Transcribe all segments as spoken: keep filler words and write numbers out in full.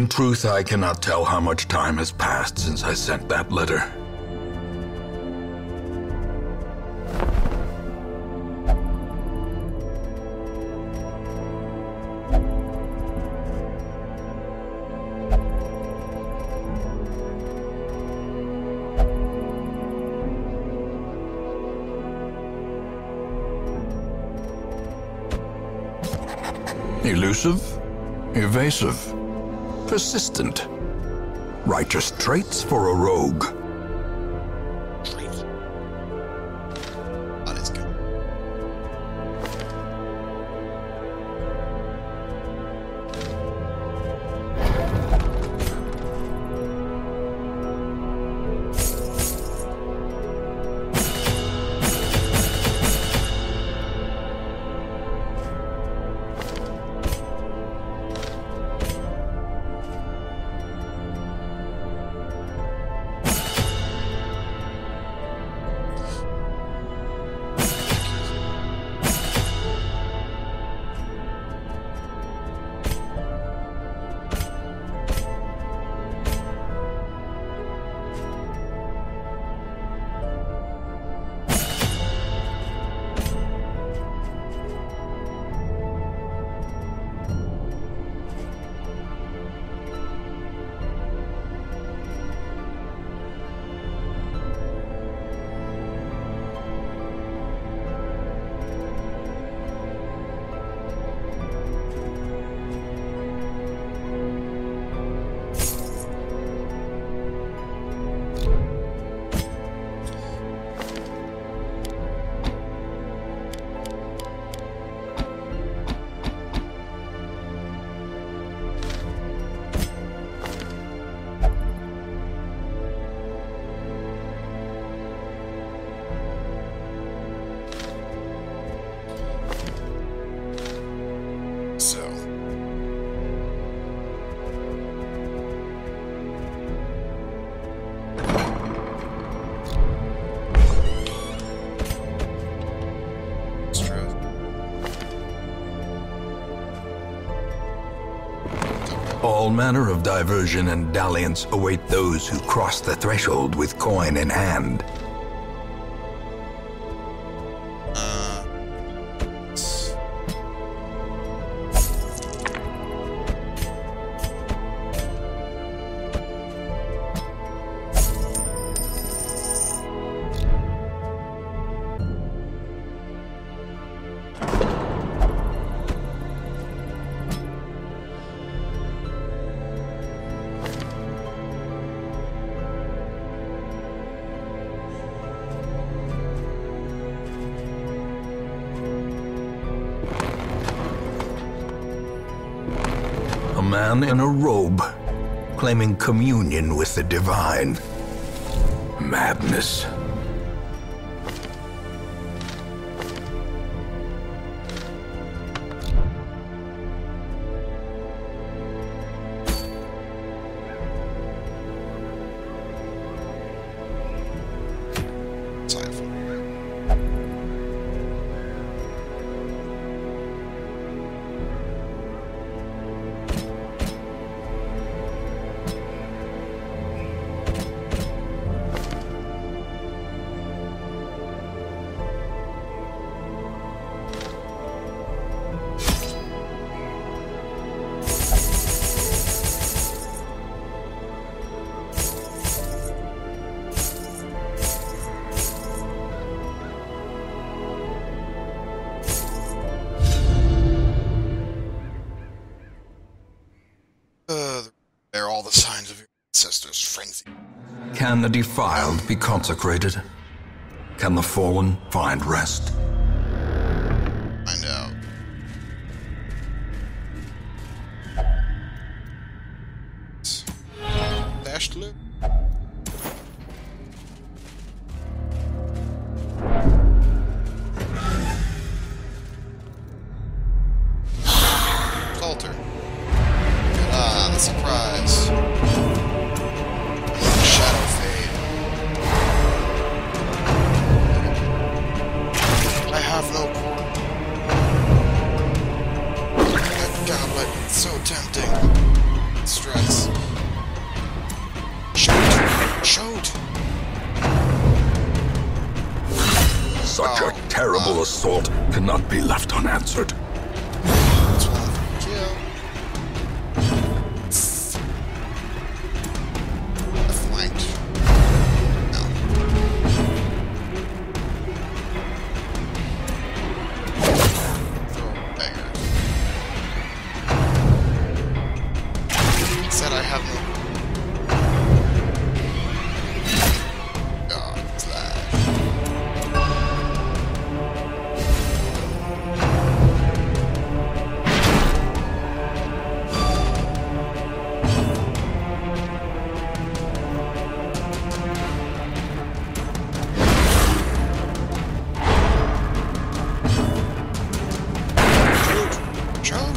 In truth, I cannot tell how much time has passed since I sent that letter. Elusive, evasive, persistent. Righteous traits for a rogue. That is good. All manner of diversion and dalliance await those who cross the threshold with coin in hand. A man in a robe, claiming communion with the divine. Madness. Can the defiled be consecrated? Can the fallen find rest? Find out. Dash to loot. Altar. Ah, the surprise. No core. That goblet, so tempting. Stress. colossal assault cannot be left unanswered. That's one for kill. I flanked. No. Throw beggars. Said I have no. God, slash. Shoot!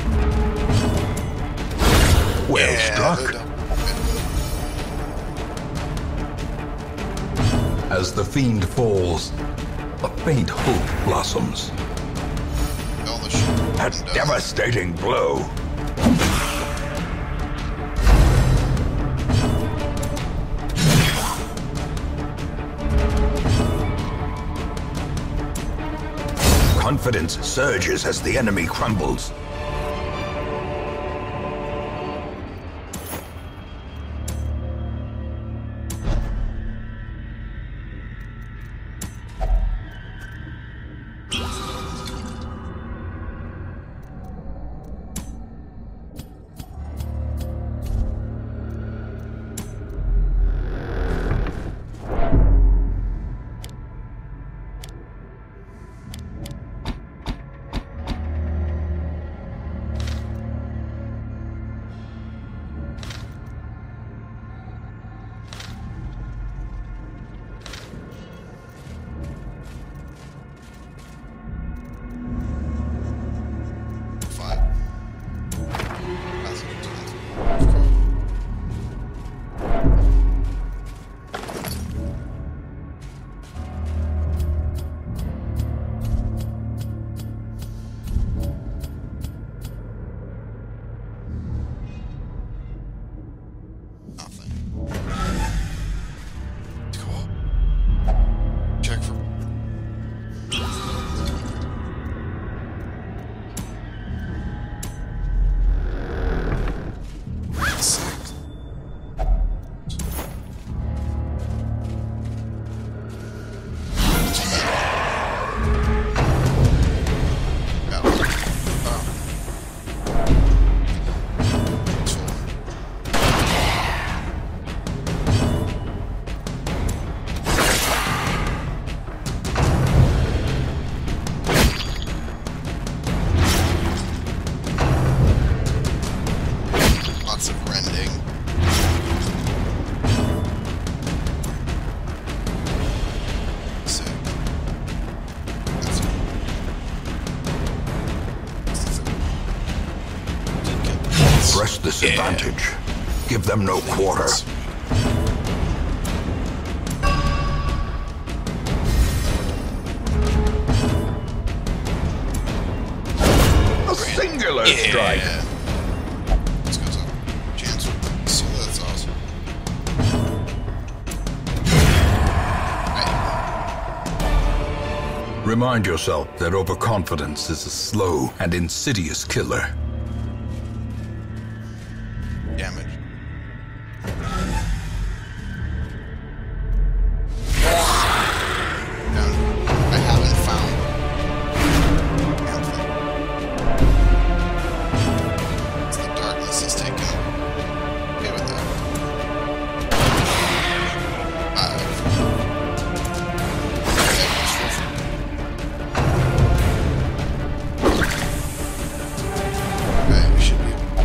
Well Yeah, struck. good. As the fiend falls, a faint hope blossoms. All the shit. A and, uh, devastating blow. Confidence surges as the enemy crumbles. Five. That's good. Cool. Nothing. Cool. Check for. Six. Yeah. Oh. Lots of rending. Sick. That's it. Did get this. Press this Yeah. advantage. Give them no quarter. A singular strike. Yeah. Let's go to chance. So that's awesome. Right. Remind yourself that overconfidence is a slow and insidious killer. Damage. Down. I haven't found. Anthem. It's the darkness is taken. Okay with that. Five. Okay, we should be.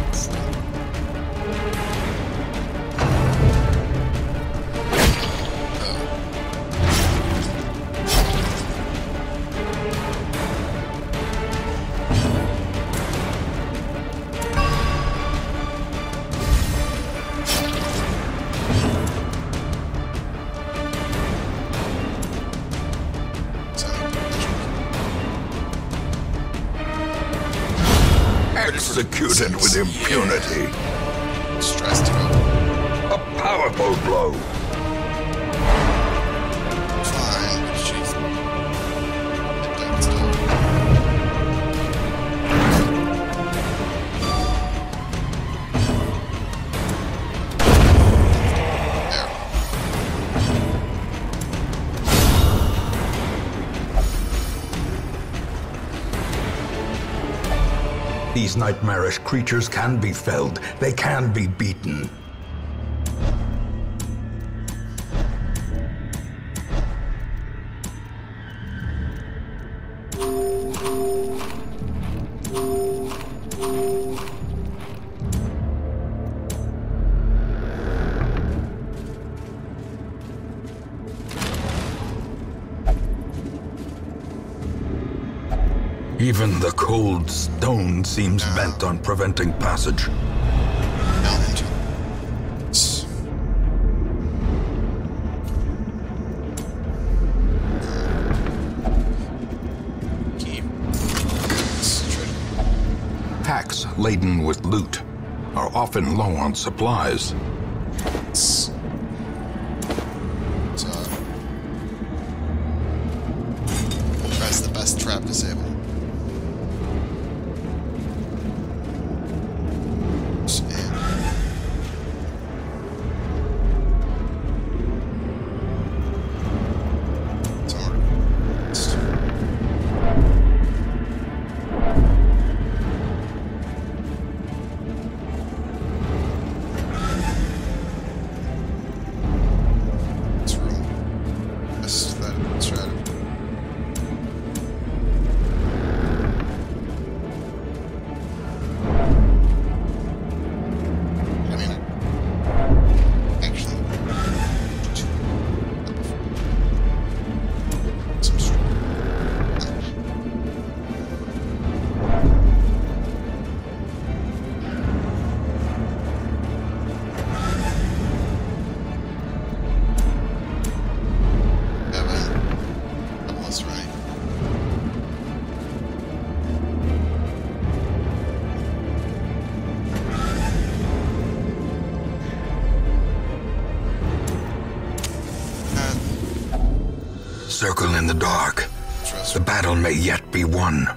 Executed with impunity. Stressed out. A powerful blow. Fine. She's. It These nightmarish creatures can be felled. They can be beaten. Even the cold stone seems uh, bent on preventing passage. Down into s- Keep. Let's try to- Packs laden with loot are often low on supplies. s- So, press the best trap disable. Circle in the dark. The battle may yet be won.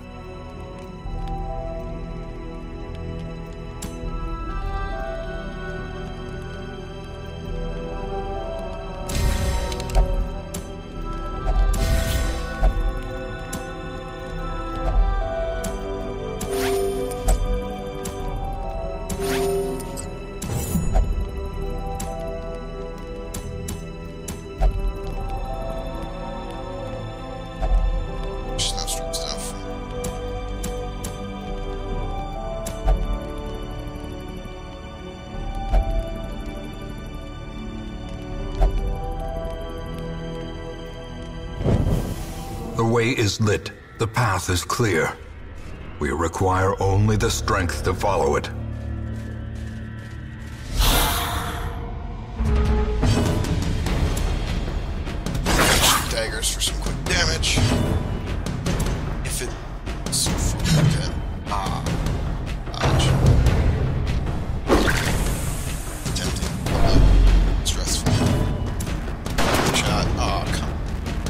The way is lit. The path is clear. We require only the strength to follow it. Daggers for some quick damage. If it... So okay. Ah. Dodge. Tempting. Probably stressful. Shot. Ah, oh, come.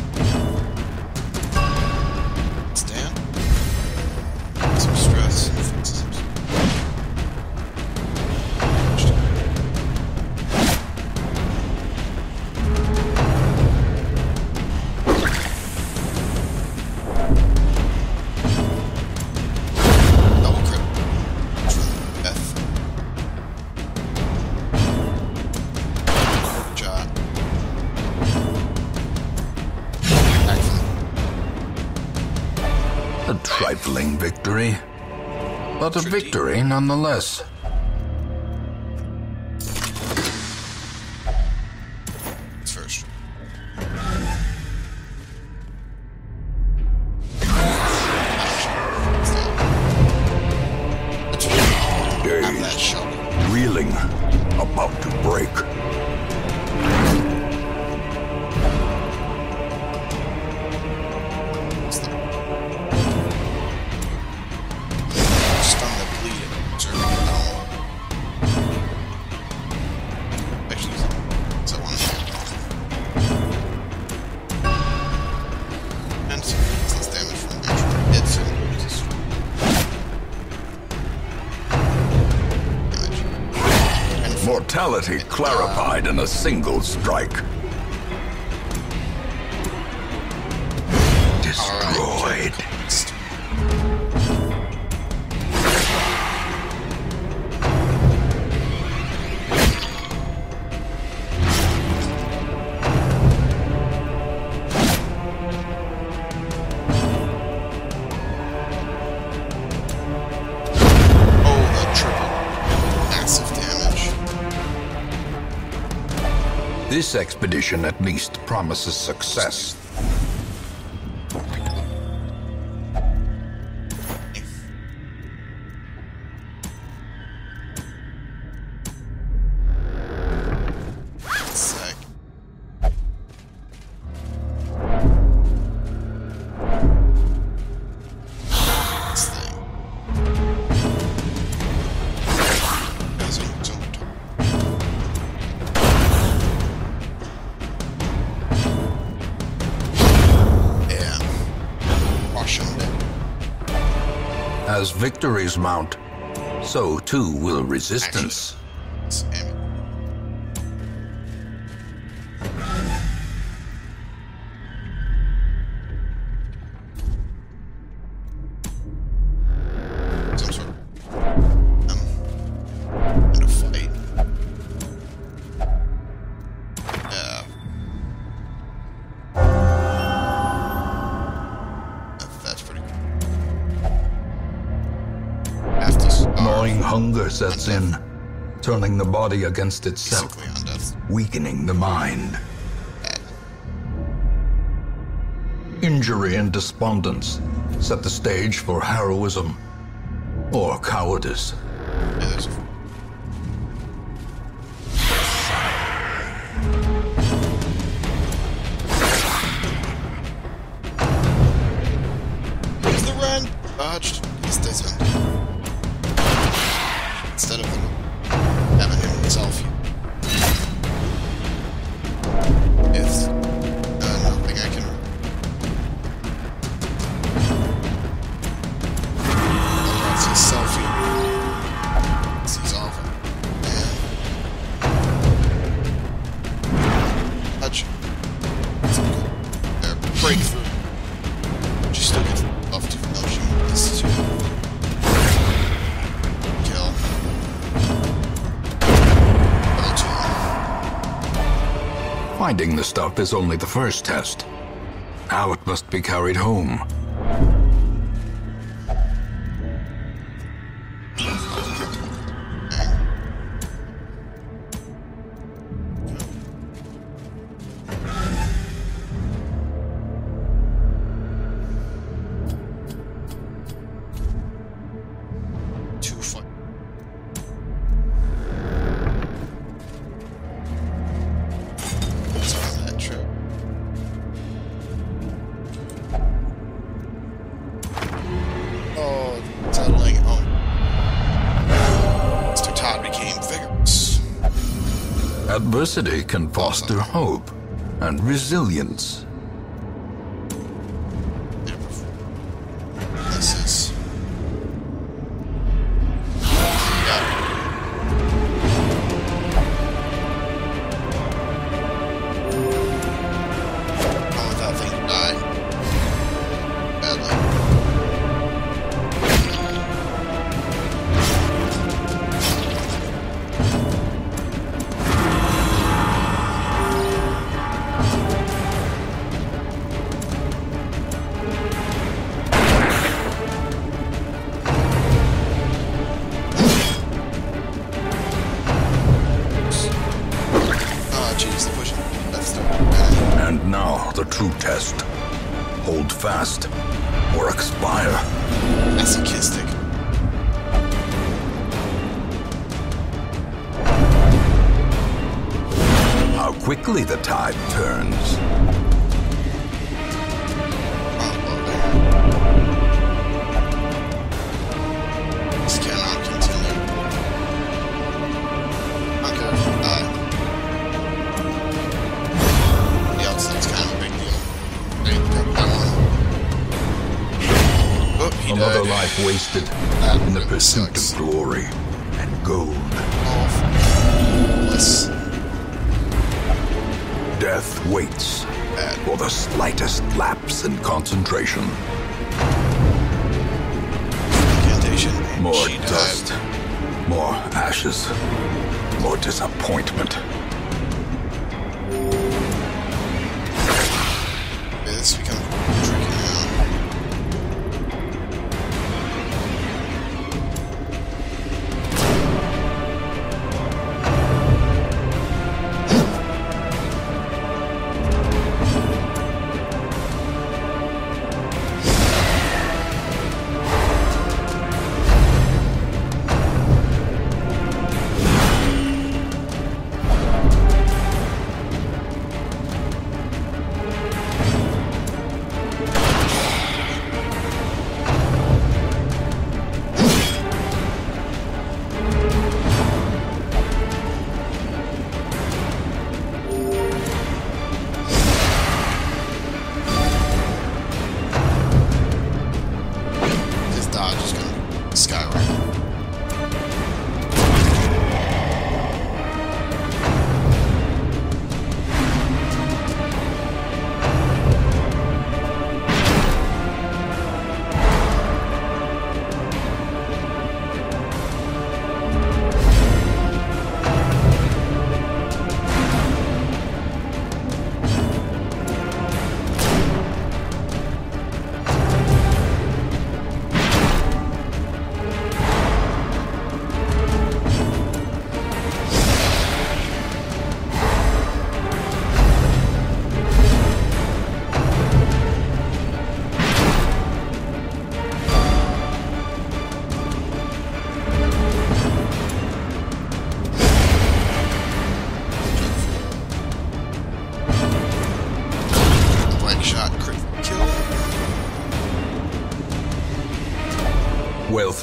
Stand. Some stress. A trifling victory, but a victory nonetheless. First. Dazed, reeling, about to break. Mortality clarified in a single strike. Destroyed. This expedition at least promises success. Sec. This thing. Zoom, zoom. Yeah. Wash on it. As victories mount, so too will resistance. It's aim. Some sort of um in a fight. Yeah. That, that's pretty cool. After starve. Gnawing hunger sets in, turning the body against itself, Basically on death. weakening the mind. Bad. Injury and despondence set the stage for heroism or cowardice. Yeah, there's a Where's the run? Dodged. He's distant. Instead of having him himself. It's uh, nothing I can. Oh, that's his selfie. He's awful. Man. Touch. There, breakthrough. She still gets buffed even though she misses you. Kill. Level two. Finding the stuff is only the first test. Now it must be carried home. Two fun. What's on that trip? Oh, settling home. Mister Todd became vigorous. Adversity can foster hope and resilience. This is. Yeah. I want that thing to die. Badly. Oh, jeez, they're pushing. That's the. And now the true test. Hold fast or expire. Masochistic. How quickly the tide turns. This cannot continue. Okay, uh, the outside's kind of a big deal. Hey, that one. Oh, he Another died. life wasted That in the really pursuit sucks. of glory and gold. Awful. Death waits Bad. for the slightest lapse in concentration. Incantation. More She died. dust, more ashes, more disappointment. Yeah, this becomes tricky now.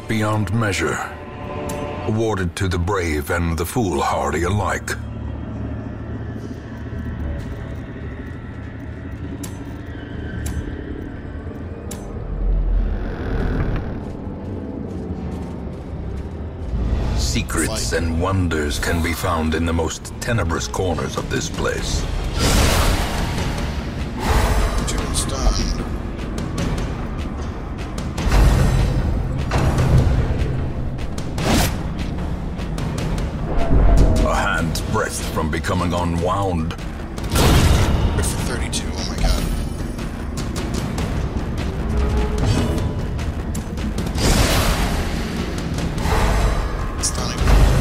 beyond measure, awarded to the brave and the foolhardy alike. Secrets and wonders can be found in the most tenebrous corners of this place. Too stunned. A hand's breadth from becoming unwound. Good for thirty-two, oh my god. Stunning.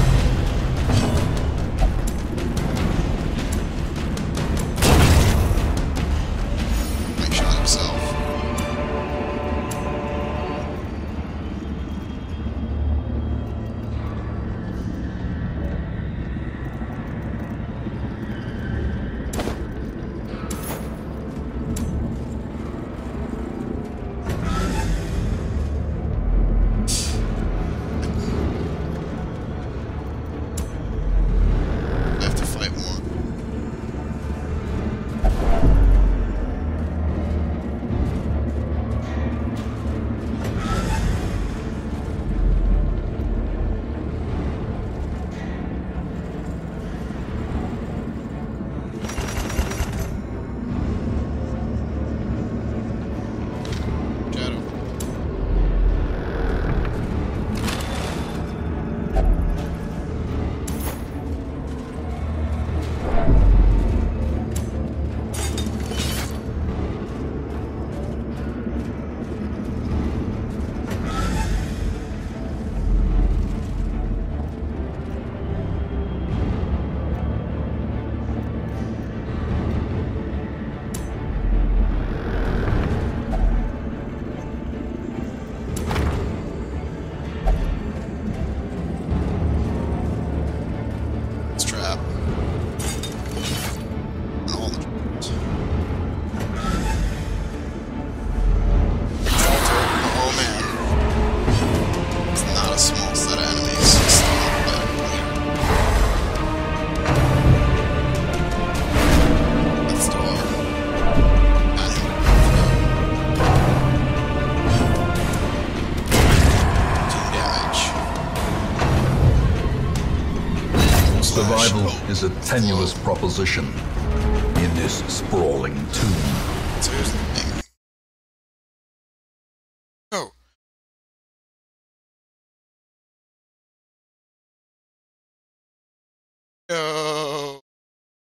Make shot himself. I have to fight more. Shadow. It's trap. And all the traps. Oh man. It's not a small set of enemies. It's not bad later. That's door. Got him. Two damage. Survival is a tenuous proposition in this sprawling tomb. So here's the thing. Oh. Uh.